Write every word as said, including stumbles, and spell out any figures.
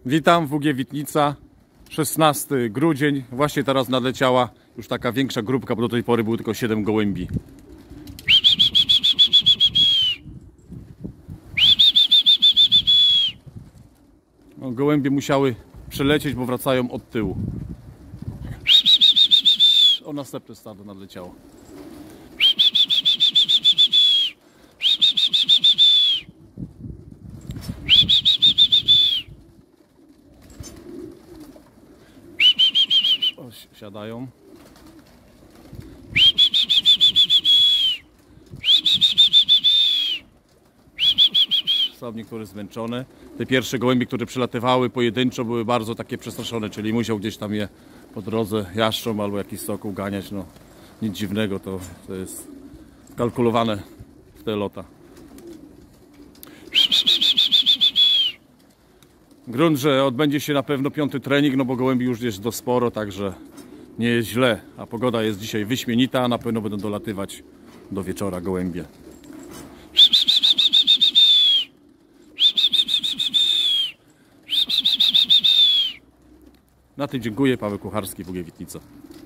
Witam, W G Witnica, szesnasty grudzień. Właśnie teraz nadleciała już taka większa grupka, bo do tej pory było tylko siedem gołębi. No, gołębie musiały przelecieć, bo wracają od tyłu. O, następne stado nadleciało. O, siadają. Są niektóre zmęczone. Te pierwsze gołębie, które przylatywały pojedynczo, były bardzo takie przestraszone, czyli musiał gdzieś tam je po drodze jaszczą albo jakiś sokół ganiać. No, nic dziwnego, to, to jest kalkulowane w te lata. Grunt, że odbędzie się na pewno piąty trening, no bo gołębi już jest do sporo, także nie jest źle. A pogoda jest dzisiaj wyśmienita, na pewno będą dolatywać do wieczora gołębie. Na tym dziękuję. Paweł Kucharski, W G Witnica.